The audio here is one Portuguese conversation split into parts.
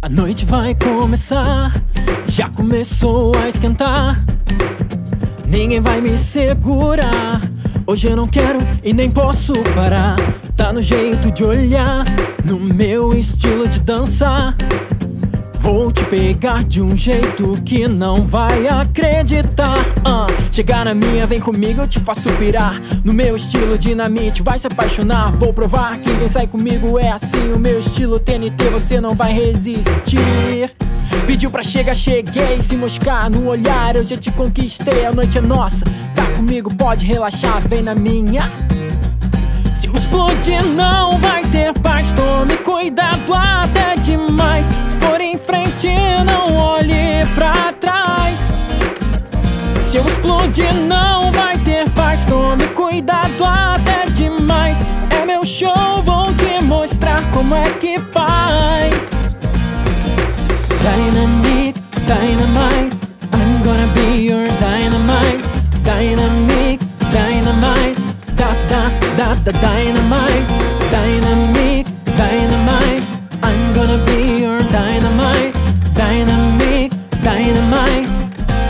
A noite vai começar, já começou a esquentar. Ninguém vai me segurar. Hoje eu não quero e nem posso parar. Tá no jeito de olhar, no meu estilo de dançar. Vou te pegar de um jeito que não vai acreditar. Chegar na minha, vem comigo, eu te faço pirar. No meu estilo dinamite, vai se apaixonar. Vou provar que quem sai comigo é assim. O meu estilo TNT, você não vai resistir. Pediu pra chegar, cheguei. Se moscar no olhar, eu já te conquistei. A noite é nossa, tá comigo, pode relaxar, vem na minha. Se eu explodir não vai ter paz, tome cuidado até demais. Se for em frente não olhe pra trás. Se eu explodir não vai ter paz, tome cuidado até demais. É meu show, vou te mostrar como é que faz. Dynamic, dynamite, I'm gonna be your dynamite. Dynamic, dynamite, da dynamite. Dynamic, dynamite, I'm gonna be your dynamite. Dynamic, dynamite.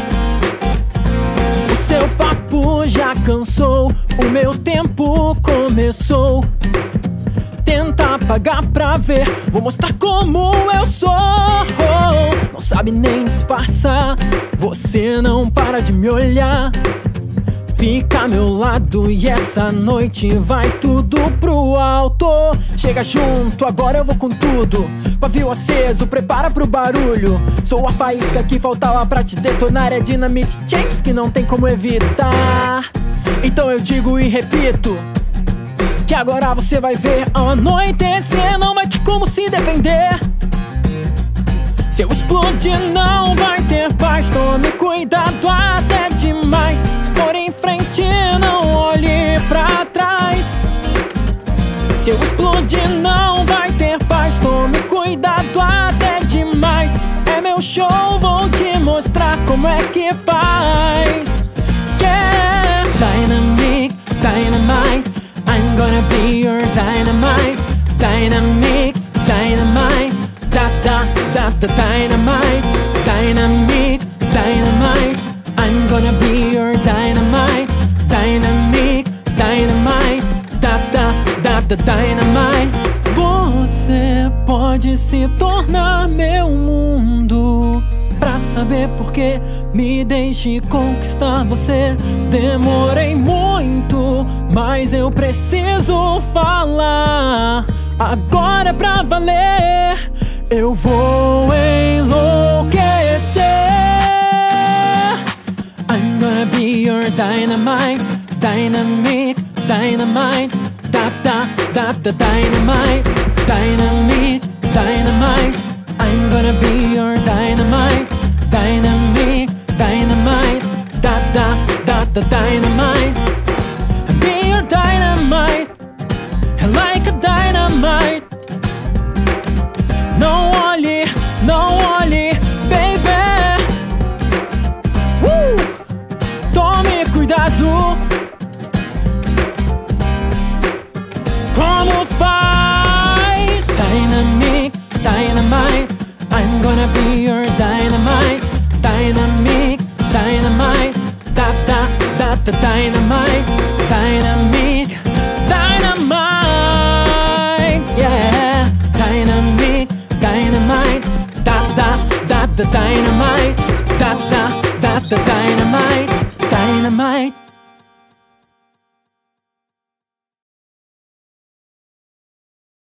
O seu papo já cansou, o meu tempo começou. Tenta apagar pra ver, vou mostrar como eu sou. Não sabe nem disfarçar, você não para de me olhar. Fica ao meu lado e essa noite vai tudo pro alto. Chega junto, agora eu vou com tudo. Pavio aceso, prepara pro barulho. Sou a faísca que faltava pra te detonar. É Dynamite James que não tem como evitar. Então eu digo e repito, que agora você vai ver. Ao anoitecer não vai ter como se defender. Se eu explodir não vai ter paz, tome cuidado até demais. Se for em frente não olhe pra trás. Se eu explodir não vai ter paz, tome cuidado até demais. É meu show, vou te mostrar como é que faz. Yeah! Dynamic, dynamite, I'm gonna be your dynamite. Dynamic, dynamite, da dynamite. Dynamic, dynamite, I'm gonna be your dynamite. Dynamic, dynamite, da dynamite. Você pode se tornar meu mundo. Pra saber por que me deixe conquistar você. Demorei muito, mas eu preciso falar. Agora é pra valer, eu vou enlouquecer. I'm gonna be your dynamite. Dynamic, dynamite, da dynamite. Dynamic, dynamite, I'm gonna be your dynamite. Dynamic, dynamite, da dynamite. Be your dynamite, like a dynamite. Não olhe, baby. Tome cuidado. Como faz? Dynamic, dynamite, I'm gonna be your dynamite. Dynamic, dynamite, da dynamite. Dynamic, dynamite, yeah. Dynamic, dynamite, da dynamite. Da dynamite, dynamite.